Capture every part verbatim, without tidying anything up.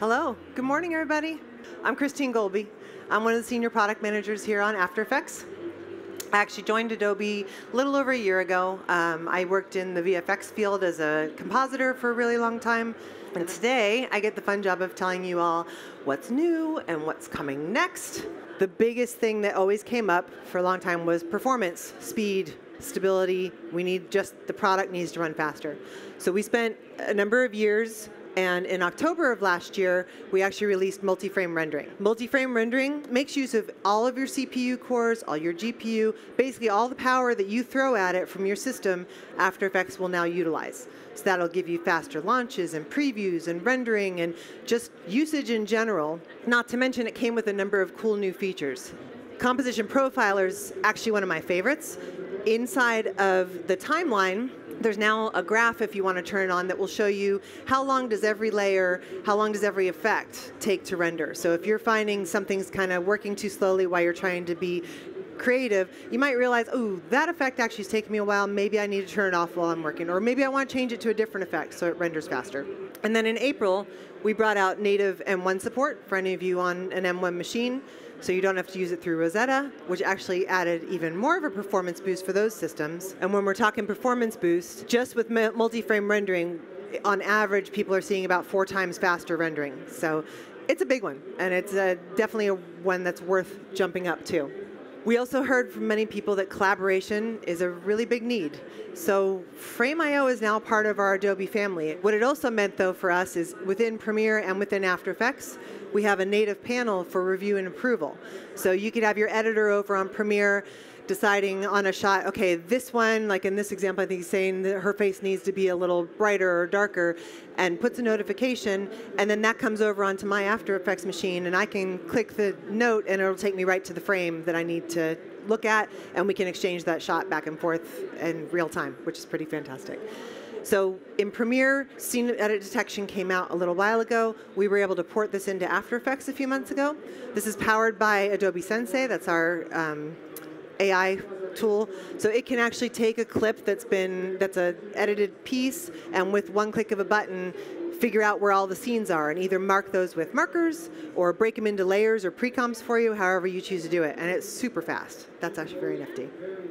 Hello. Good morning, everybody. I'm Christine Golby. I'm one of the senior product managers here on After Effects. I actually joined Adobe a little over a year ago. Um, I worked in the V F X field as a compositor for a really long time. And today, I get the fun job of telling you all what's new and what's coming next. The biggest thing that always came up for a long time was performance, speed, stability. We need just, the product needs to run faster. So we spent a number of years, and in October of last year, we actually released multi-frame rendering. Multi-frame rendering makes use of all of your C P U cores, all your G P U, basically all the power that you throw at it from your system, After Effects will now utilize. So that'll give you faster launches and previews and rendering and just usage in general. Not to mention it came with a number of cool new features. Composition Profiler is actually one of my favorites. Inside of the timeline, there's now a graph, if you want to turn it on, that will show you how long does every layer, how long does every effect take to render. So if you're finding something's kind of working too slowly while you're trying to be creative, you might realize, oh, that effect actually is taking me a while. Maybe I need to turn it off while I'm working. Or maybe I want to change it to a different effect so it renders faster. And then in April, we brought out native M one support for any of you on an M one machine. So you don't have to use it through Rosetta, which actually added even more of a performance boost for those systems. And when we're talking performance boost, just with multi-frame rendering, on average, people are seeing about four times faster rendering. So it's a big one, and it's uh, definitely a one that's worth jumping up to. We also heard from many people that collaboration is a really big need. So Frame dot i o is now part of our Adobe family. What it also meant, though, for us is within Premiere and within After Effects, we have a native panel for review and approval. So you could have your editor over on Premiere deciding on a shot, okay, this one, like in this example, I think he's saying that her face needs to be a little brighter or darker, and puts a notification, and then that comes over onto my After Effects machine, and I can click the note, and it'll take me right to the frame that I need to look at, and we can exchange that shot back and forth in real time, which is pretty fantastic. So in Premiere, Scene Edit Detection came out a little while ago. We were able to port this into After Effects a few months ago. This is powered by Adobe Sensei. That's our um, A I tool. So it can actually take a clip that's been, that's an edited piece, and with one click of a button, figure out where all the scenes are and either mark those with markers or break them into layers or pre-comps for you, however you choose to do it. And it's super fast. That's actually very nifty.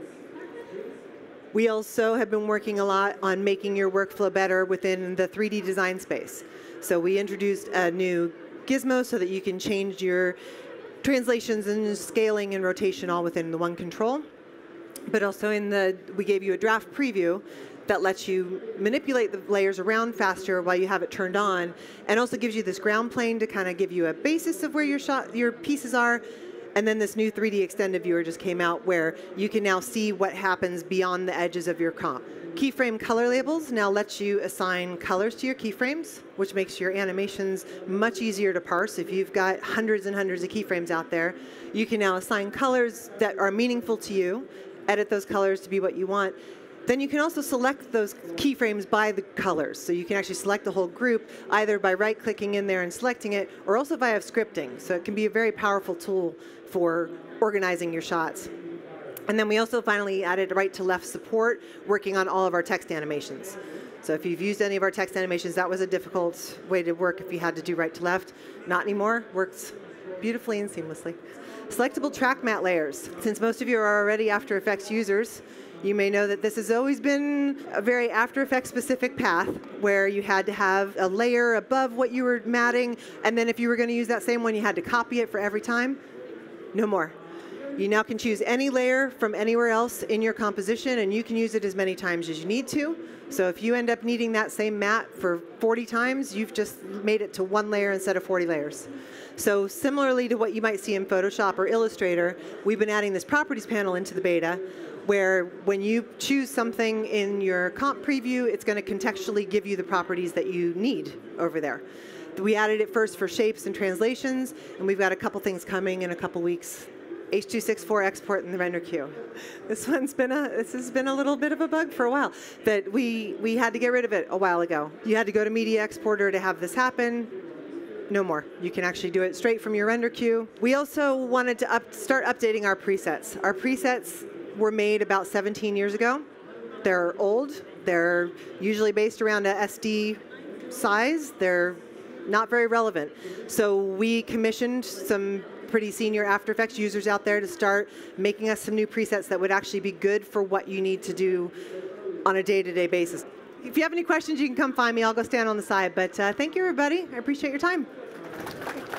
We also have been working a lot on making your workflow better within the three D design space. So we introduced a new Gizmo so that you can change your translations and scaling and rotation all within the one control. But also in the, we gave you a draft preview that lets you manipulate the layers around faster while you have it turned on, and also gives you this ground plane to kind of give you a basis of where your shot, your pieces are. And then this new three D extended viewer just came out where you can now see what happens beyond the edges of your comp. Keyframe color labels now lets you assign colors to your keyframes, which makes your animations much easier to parse. If you've got hundreds and hundreds of keyframes out there, you can now assign colors that are meaningful to you, edit those colors to be what you want. Then you can also select those keyframes by the colors. So you can actually select the whole group either by right-clicking in there and selecting it, or also via scripting. So it can be a very powerful tool for organizing your shots. And then we also finally added right-to-left support, working on all of our text animations. So if you've used any of our text animations, that was a difficult way to work if you had to do right-to-left. Not anymore. Works beautifully and seamlessly. Selectable track matte layers. Since most of you are already After Effects users, you may know that this has always been a very After Effects specific path where you had to have a layer above what you were matting, and then if you were going to use that same one, you had to copy it for every time. No more. You now can choose any layer from anywhere else in your composition, and you can use it as many times as you need to. So if you end up needing that same matte for forty times, you've just made it to one layer instead of forty layers. So similarly to what you might see in Photoshop or Illustrator, we've been adding this properties panel into the beta, where when you choose something in your comp preview, it's going to contextually give you the properties that you need over there. We added it first for shapes and translations, and we've got a couple things coming in a couple weeks. H two sixty-four export in the render queue. This one's been a, this has been a little bit of a bug for a while. That we, we had to get rid of it a while ago. You had to go to Media Exporter to have this happen. No more. You can actually do it straight from your render queue. We also wanted to up, start updating our presets. Our presets were made about seventeen years ago. They're old. They're usually based around a S D size. They're not very relevant. So we commissioned some pretty senior After Effects users out there to start making us some new presets that would actually be good for what you need to do on a day-to-day basis. If you have any questions, you can come find me. I'll go stand on the side. But uh, thank you, everybody. I appreciate your time.